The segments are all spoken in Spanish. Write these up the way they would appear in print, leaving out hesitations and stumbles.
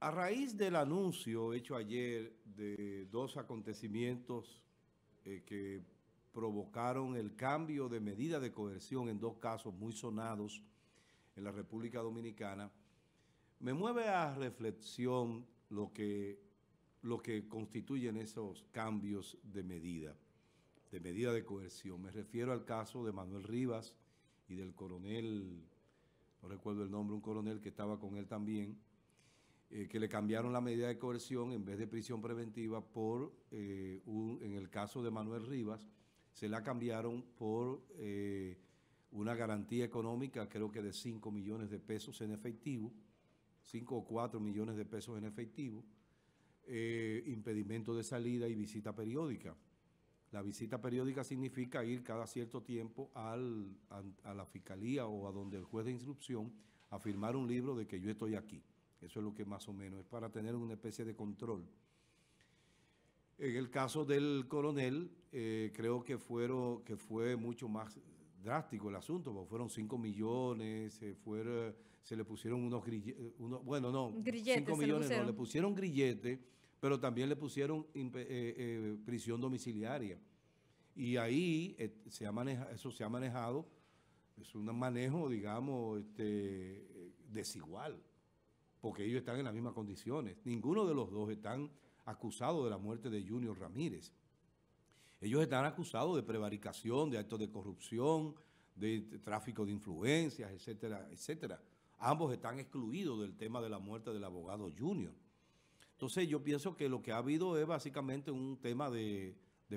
A raíz del anuncio hecho ayer de dos acontecimientos que provocaron el cambio de medida de coerción en dos casos muy sonados en la República Dominicana, me mueve a reflexión lo que constituyen esos cambios de medida de coerción. Me refiero al caso de Manuel Rivas y del coronel, no recuerdo el nombre, un coronel que estaba con él también, que le cambiaron la medida de coerción en vez de prisión preventiva por, en el caso de Manuel Rivas, se la cambiaron por una garantía económica, creo que de 5 millones de pesos en efectivo, 5 o 4 millones de pesos en efectivo, impedimento de salida y visita periódica. La visita periódica significa ir cada cierto tiempo a la fiscalía o a donde el juez de instrucción a firmar un libro de que yo estoy aquí. Eso es lo que más o menos es para tener una especie de control. En el caso del coronel, creo que fue mucho más drástico el asunto, porque fueron 5 millones, se le pusieron unos grilletes, bueno, no, 5 millones no, le pusieron grillete, pero también le pusieron prisión domiciliaria. Y ahí eso se ha manejado, es un manejo, digamos, desigual, porque ellos están en las mismas condiciones. Ninguno de los dos están acusados de la muerte de Junior Ramírez. Ellos están acusados de prevaricación, de actos de corrupción, de tráfico de influencias, etcétera, etcétera. Ambos están excluidos del tema de la muerte del abogado Junior. Entonces yo pienso que lo que ha habido es básicamente un tema de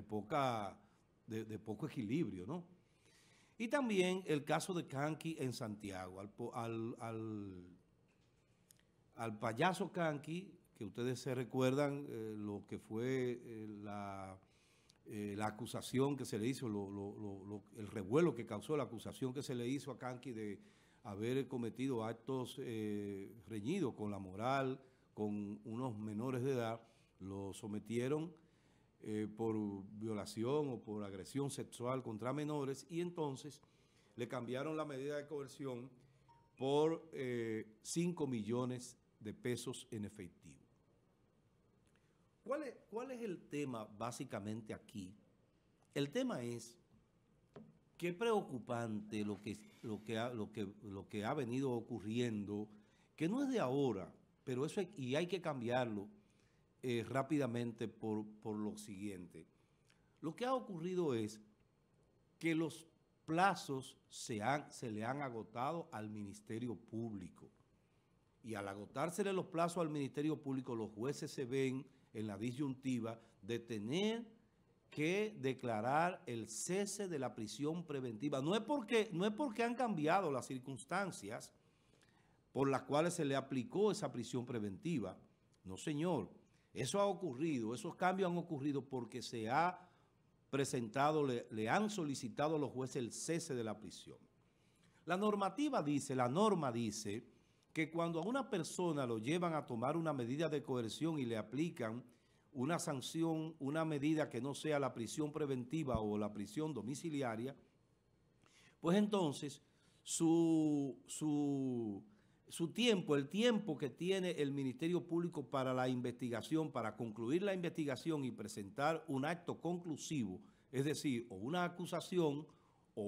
poco equilibrio, ¿no? Y también el caso de Kanky en Santiago, al payaso Kanky, que ustedes se recuerdan lo que fue la acusación que se le hizo, el revuelo que causó la acusación que se le hizo a Kanky de haber cometido actos reñidos con la moral, con unos menores de edad, lo sometieron por violación o por agresión sexual contra menores y entonces le cambiaron la medida de coerción por 5 millones de pesos en efectivo. ¿Cuál es el tema básicamente aquí? El tema es qué preocupante lo que ha venido ocurriendo, que no es de ahora, pero eso hay que cambiarlo rápidamente por lo siguiente. Lo que ha ocurrido es que los plazos se le han agotado al Ministerio Público. Y al agotársele los plazos al Ministerio Público, los jueces se ven en la disyuntiva de tener que declarar el cese de la prisión preventiva. No es porque han cambiado las circunstancias por las cuales se le aplicó esa prisión preventiva. No, señor. Eso ha ocurrido, esos cambios han ocurrido porque se ha presentado, le han solicitado a los jueces el cese de la prisión. La norma dice que cuando a una persona lo llevan a tomar una medida de coerción y le aplican una sanción, una medida que no sea la prisión preventiva o la prisión domiciliaria, pues entonces su tiempo, el tiempo que tiene el Ministerio Público para la investigación, para concluir la investigación y presentar un acto conclusivo, es decir, o una acusación o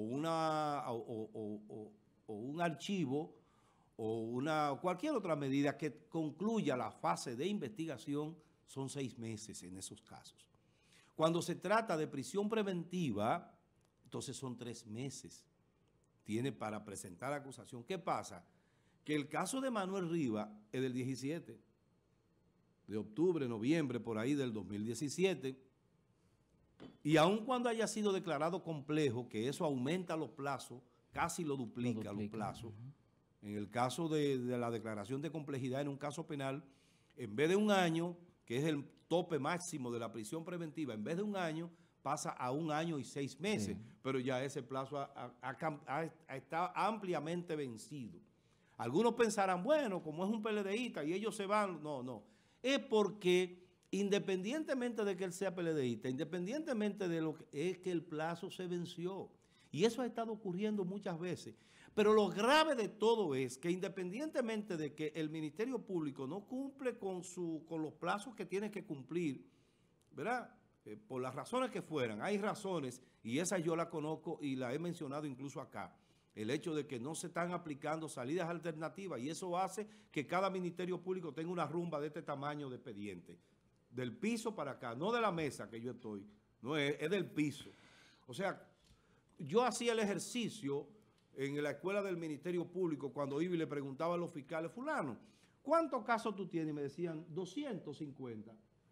un archivo o cualquier otra medida que concluya la fase de investigación, son 6 meses en esos casos. Cuando se trata de prisión preventiva, entonces son 3 meses. Tiene para presentar acusación. ¿Qué pasa? Que el caso de Manuel Rivas es del 17, de octubre, noviembre, por ahí del 2017, y aun cuando haya sido declarado complejo, que eso aumenta los plazos, casi lo duplica los plazos. En el caso de la declaración de complejidad en un caso penal, en vez de un año, que es el tope máximo de la prisión preventiva, en vez de un año, pasa a 1 año y 6 meses, sí. Pero ya ese plazo está ampliamente vencido. Algunos pensarán, bueno, como es un PLDista y ellos se van, no. Es porque independientemente de que él sea PLDista, independientemente de lo que es que el plazo se venció. Y eso ha estado ocurriendo muchas veces. Pero lo grave de todo es que independientemente de que el Ministerio Público no cumple con los plazos que tiene que cumplir, ¿verdad? Por las razones que fueran, hay razones, y esa yo la conozco y la he mencionado incluso acá, el hecho de que no se están aplicando salidas alternativas, y eso hace que cada Ministerio Público tenga una rumba de este tamaño de expediente, del piso para acá, no de la mesa que yo estoy, no es del piso. O sea, yo hacía el ejercicio en la escuela del Ministerio Público cuando iba y le preguntaba a los fiscales, fulano, ¿cuántos casos tú tienes? Y me decían 250.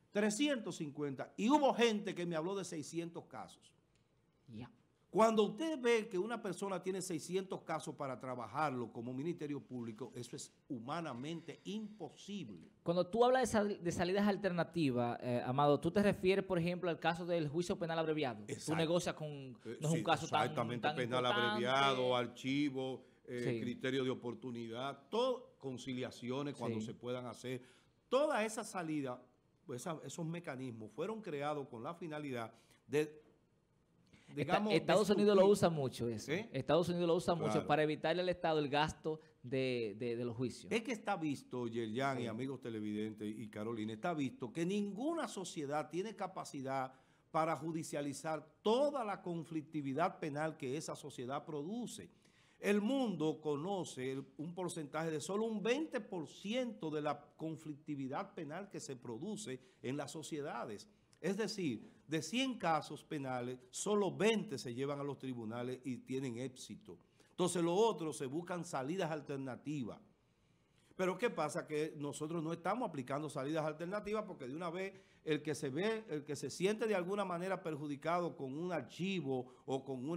350, y hubo gente que me habló de 600 casos. Ya. Cuando usted ve que una persona tiene 600 casos para trabajarlo como Ministerio Público, eso es humanamente imposible. Cuando tú hablas de salidas alternativas, Amado, ¿tú te refieres, por ejemplo, al caso del juicio penal abreviado? Exacto. Tú negocias con... No es Sí, un caso tan exactamente, penal importante. abreviado, archivo, Sí. criterio de oportunidad, todo, conciliaciones cuando Sí. se puedan hacer. Toda esa salida, esos mecanismos fueron creados con la finalidad de, digamos, Estados Unidos lo usa mucho eso. ¿Eh? Estados Unidos lo usa mucho Claro. para evitarle al Estado el gasto de los juicios. Es que está visto, Yerjan Sí. y amigos televidentes y Carolina, está visto que ninguna sociedad tiene capacidad para judicializar toda la conflictividad penal que esa sociedad produce. El mundo conoce un porcentaje de solo un 20% de la conflictividad penal que se produce en las sociedades. Es decir, de 100 casos penales, solo 20 se llevan a los tribunales y tienen éxito. Entonces los otros se buscan salidas alternativas. Pero ¿qué pasa? Que nosotros no estamos aplicando salidas alternativas porque de una vez el que se siente de alguna manera perjudicado con un archivo o con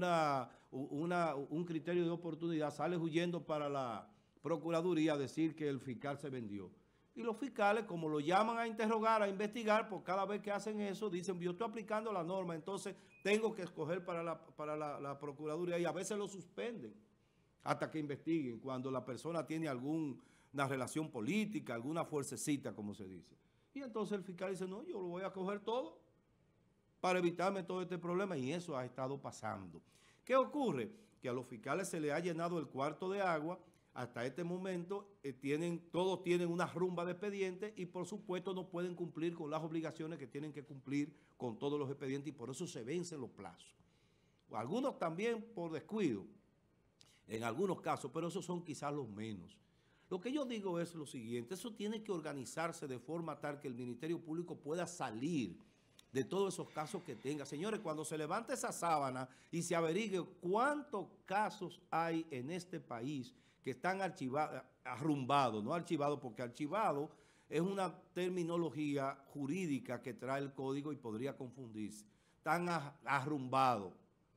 un criterio de oportunidad sale huyendo para la Procuraduría a decir que el fiscal se vendió. Y los fiscales, como lo llaman a interrogar, a investigar, pues cada vez que hacen eso, dicen, yo estoy aplicando la norma, entonces tengo que escoger para la Procuraduría, y a veces lo suspenden hasta que investiguen cuando la persona tiene alguna relación política, alguna fuercecita, como se dice. Y entonces el fiscal dice, no, yo lo voy a coger todo para evitarme todo este problema, y eso ha estado pasando. ¿Qué ocurre? Que a los fiscales se les ha llenado el cuarto de agua. Hasta este momento todos tienen una rumba de expedientes y por supuesto no pueden cumplir con las obligaciones que tienen que cumplir con todos los expedientes, y por eso se vencen los plazos. Algunos también por descuido, en algunos casos, pero esos son quizás los menos. Lo que yo digo es lo siguiente, eso tiene que organizarse de forma tal que el Ministerio Público pueda salir de todos esos casos que tenga. Señores, cuando se levante esa sábana y se averigue cuántos casos hay en este país que están arrumbados, no archivados, porque archivado es una terminología jurídica que trae el código y podría confundirse. Están arrumbados,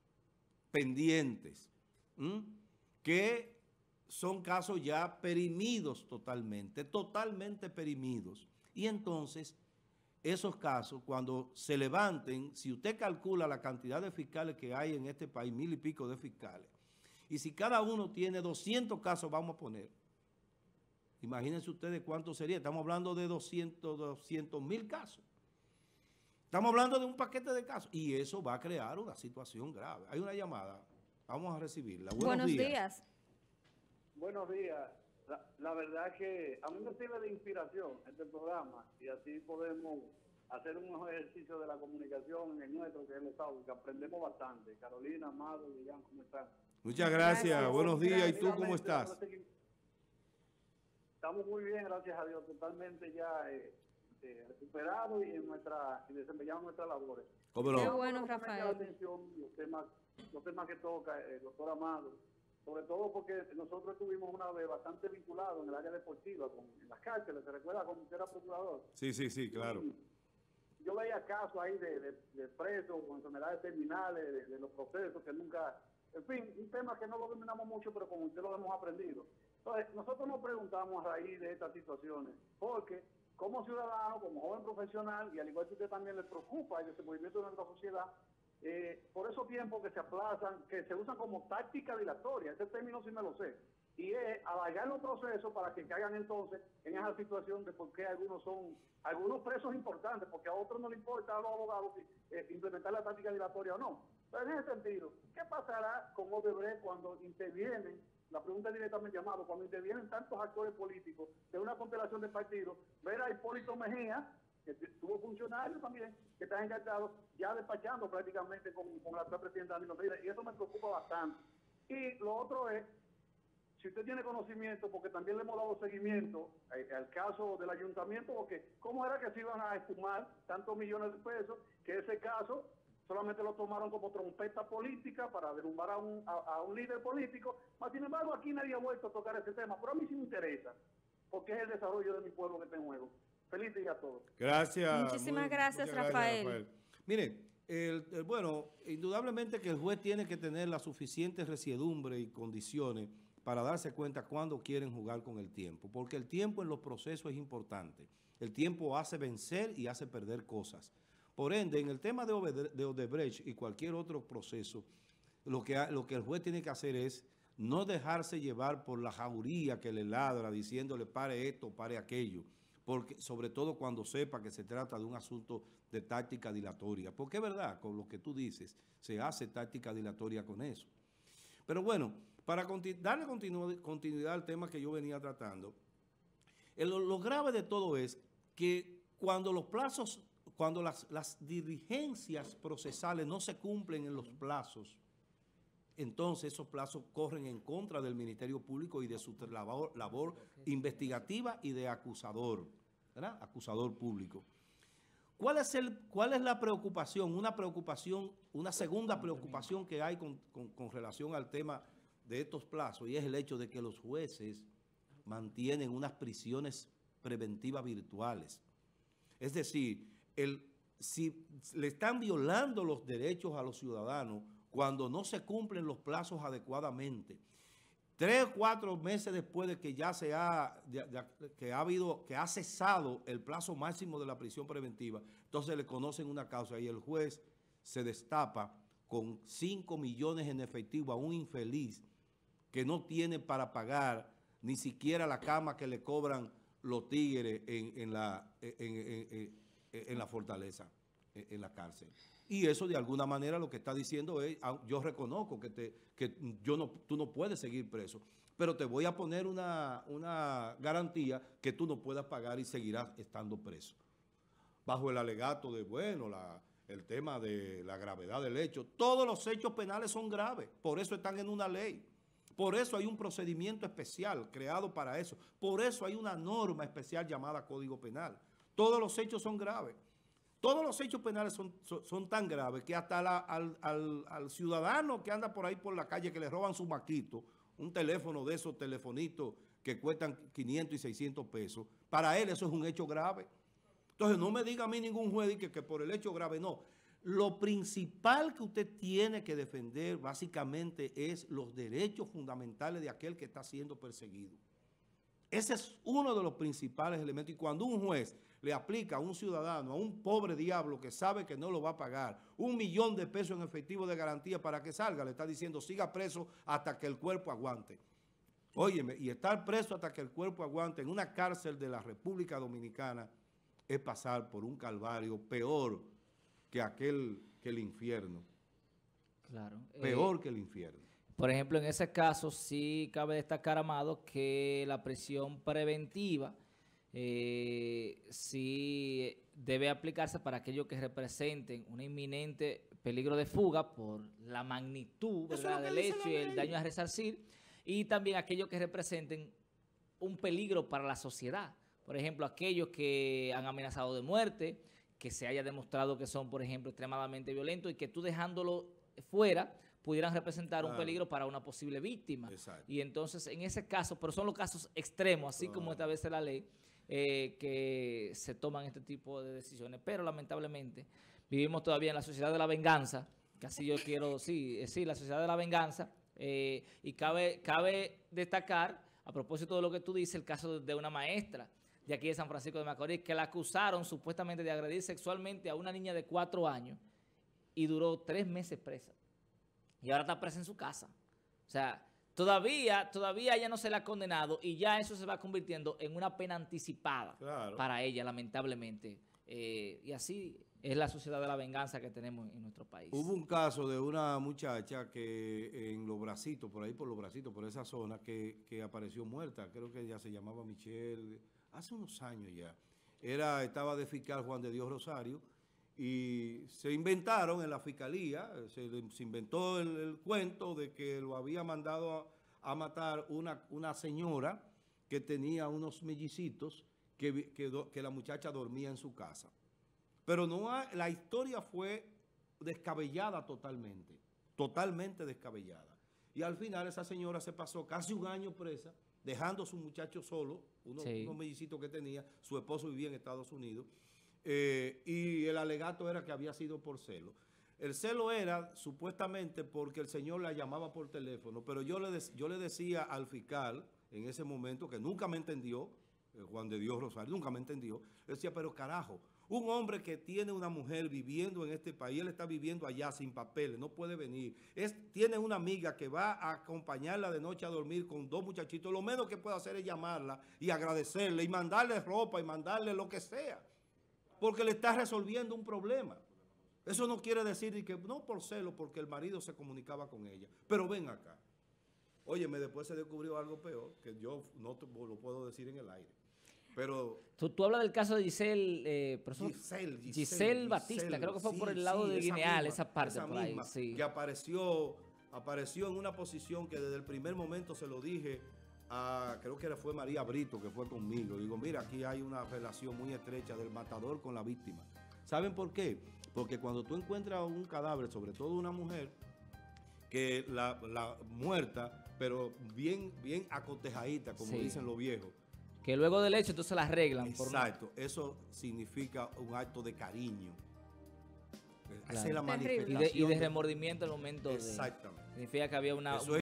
pendientes, que son casos ya perimidos totalmente perimidos. Y entonces, esos casos, cuando se levanten, si usted calcula la cantidad de fiscales que hay en este país, 1000 y pico de fiscales, y si cada uno tiene 200 casos, vamos a poner, imagínense ustedes cuánto sería, estamos hablando de 200.000 casos. Estamos hablando de un paquete de casos, y eso va a crear una situación grave. Hay una llamada, vamos a recibirla. Buenos días. Buenos días. La verdad es que a mí me sirve de inspiración este programa, y así podemos hacer un mejor ejercicio de la comunicación en el nuestro, que es el Estado, que aprendemos bastante. Carolina, Amado, Lilian, ¿cómo están? Muchas gracias. Buenos días. ¿Y tú cómo estás? Estamos muy bien, gracias a Dios, totalmente ya recuperados y desempeñamos nuestras labores. ¿Cómo no? Qué bueno, Me llama la Rafael. atención los temas que toca el doctor Amado, sobre todo porque nosotros estuvimos una vez bastante vinculados en el área deportiva, en las cárceles, ¿se recuerda cuando usted era procurador? Sí, claro. Y yo veía casos ahí de presos con enfermedades terminales, de los procesos que nunca... En fin, un tema que no lo dominamos mucho, pero como usted lo hemos aprendido. Entonces, nosotros nos preguntamos a raíz de estas situaciones, porque como ciudadano, como joven profesional, y al igual que usted también le preocupa el desenvolvimiento de nuestra sociedad, por esos tiempos que se aplazan, que se usan como táctica dilatoria, ese término sí me lo sé, y es alargar los procesos para que caigan entonces en esa situación de por qué algunos presos importantes, porque a otros no les importa a los abogados implementar la táctica dilatoria o no. Pero en ese sentido, ¿qué pasará con Odebrecht cuando intervienen la pregunta es directamente, Amado, cuando intervienen tantos actores políticos de una constelación de partidos, ver a Hipólito Mejía, que tuvo funcionarios también, que están enganchados, ya despachando prácticamente con la actual presidenta Danilo Medina, y eso me preocupa bastante. Y lo otro es, si usted tiene conocimiento, porque también le hemos dado seguimiento al caso del ayuntamiento, porque cómo era que se iban a esfumar tantos millones de pesos, que ese caso solamente lo tomaron como trompeta política para derrumbar a un líder político, mas sin embargo aquí nadie ha vuelto a tocar ese tema, pero a mí sí me interesa, porque es el desarrollo de mi pueblo que está en juego. Feliz día a todos. Gracias. Muchísimas gracias, Rafael. Mire, bueno, indudablemente que el juez tiene que tener la suficiente resiedumbre y condiciones para darse cuenta cuándo quieren jugar con el tiempo, porque el tiempo en los procesos es importante. El tiempo hace vencer y hace perder cosas. Por ende, en el tema de Odebrecht y cualquier otro proceso, lo que el juez tiene que hacer es no dejarse llevar por la jauría que le ladra diciéndole pare esto, pare aquello, porque sobre todo cuando sepa que se trata de un asunto de táctica dilatoria, porque es verdad, con lo que tú dices, se hace táctica dilatoria con eso. Pero bueno, para darle continuidad al tema que yo venía tratando, lo grave de todo es que cuando los plazos, cuando las diligencias procesales no se cumplen en los plazos, entonces esos plazos corren en contra del Ministerio Público y de su labor investigativa y de acusador, ¿verdad? Acusador público. ¿Cuál es la preocupación? Una segunda preocupación que hay con relación al tema de estos plazos, y es el hecho de que los jueces mantienen unas prisiones preventivas virtuales. Es decir, si le están violando los derechos a los ciudadanos cuando no se cumplen los plazos adecuadamente, 3 o 4 meses después de que ya que ha cesado el plazo máximo de la prisión preventiva, entonces le conocen una causa y el juez se destapa con 5 millones en efectivo a un infeliz que no tiene para pagar ni siquiera la cama que le cobran los tigres en la fortaleza, en la cárcel. Y eso de alguna manera lo que está diciendo es, yo reconozco que tú no puedes seguir preso, pero te voy a poner una garantía que tú no puedas pagar y seguirás estando preso. Bajo el alegato de, bueno, el tema de la gravedad del hecho. Todos los hechos penales son graves, por eso están en una ley. Por eso hay un procedimiento especial creado para eso. Por eso hay una norma especial llamada Código Penal. Todos los hechos son graves. Todos los hechos penales son tan graves que hasta al ciudadano que anda por ahí por la calle que le roban su maquito, un teléfono de esos telefonitos que cuestan 500 y 600 pesos, para él eso es un hecho grave. Entonces no me diga a mí ningún juez que por el hecho grave no. Lo principal que usted tiene que defender básicamente es los derechos fundamentales de aquel que está siendo perseguido. Ese es uno de los principales elementos. Y cuando un juez le aplica a un ciudadano, a un pobre diablo que sabe que no lo va a pagar, 1 millón de pesos en efectivo de garantía para que salga, le está diciendo siga preso hasta que el cuerpo aguante. Óyeme, y estar preso hasta que el cuerpo aguante en una cárcel de la República Dominicana es pasar por un calvario peor que el infierno. Claro. Peor que el infierno. Por ejemplo, en ese caso sí cabe destacar, Amado, que la prisión preventiva sí debe aplicarse para aquellos que representen un inminente peligro de fuga por la magnitud, ¿verdad?, del hecho y el daño a resarcir, y también aquellos que representen un peligro para la sociedad. Por ejemplo, aquellos que han amenazado de muerte, que se haya demostrado que son, por ejemplo, extremadamente violentos y que tú dejándolo fuera pudieran representar un peligro para una posible víctima. Exacto. Y entonces, en ese caso, pero son los casos extremos, así como establece la ley, que se toman este tipo de decisiones. Pero lamentablemente vivimos todavía en la sociedad de la venganza, que así yo quiero, sí, la sociedad de la venganza, y cabe destacar, a propósito de lo que tú dices, el caso de una maestra de aquí de San Francisco de Macorís, que la acusaron supuestamente de agredir sexualmente a una niña de 4 años y duró 3 meses presa. Y ahora está presa en su casa. O sea, todavía ella no se le ha condenado y ya eso se va convirtiendo en una pena anticipada para ella, lamentablemente. Y así es la sociedad de la venganza que tenemos en nuestro país. Hubo un caso de una muchacha que en Los Bracitos, por ahí por Los Bracitos, por esa zona, que apareció muerta. Creo que ella se llamaba Michelle, hace unos años ya. Estaba de fiscal Juan de Dios Rosario y se inventaron en la fiscalía, se inventó el cuento de que lo había mandado a matar una señora que tenía unos mellicitos que la muchacha dormía en su casa. Pero la historia fue descabellada totalmente descabellada. Y al final esa señora se pasó casi un año presa, dejando a su muchacho solo, unos mellicitos que tenía, su esposo vivía en Estados Unidos, y el alegato era que había sido por celo. El celo era supuestamente porque el señor la llamaba por teléfono, pero yo le decía al fiscal en ese momento, que nunca me entendió, Juan de Dios Rosario, nunca me entendió, le decía, pero carajo, un hombre que tiene una mujer viviendo en este país, él está viviendo allá sin papeles, no puede venir. Tiene una amiga que va a acompañarla de noche a dormir con 2 muchachitos. Lo menos que puede hacer es llamarla y agradecerle y mandarle ropa y mandarle lo que sea. Porque le está resolviendo un problema. Eso no quiere decir que no por celo, porque el marido se comunicaba con ella. Pero ven acá. Óyeme, después se descubrió algo peor, que yo no lo puedo decir en el aire. Pero tú hablas del caso de Giselle Batista, creo que fue por el lado de Guineal, esa parte por ahí. Que apareció en una posición que desde el primer momento se lo dije creo que fue María Brito, que fue conmigo. Digo, mira, aquí hay una relación muy estrecha del matador con la víctima. ¿Saben por qué? Porque cuando tú encuentras un cadáver, sobre todo una mujer, que la muerta, pero bien acotejadita, como dicen los viejos, que luego del hecho entonces la arreglan. Exacto, eso significa un acto de cariño. Claro. Esa es la manifestación. Y de remordimiento al momento. Exactamente. Significa que había una...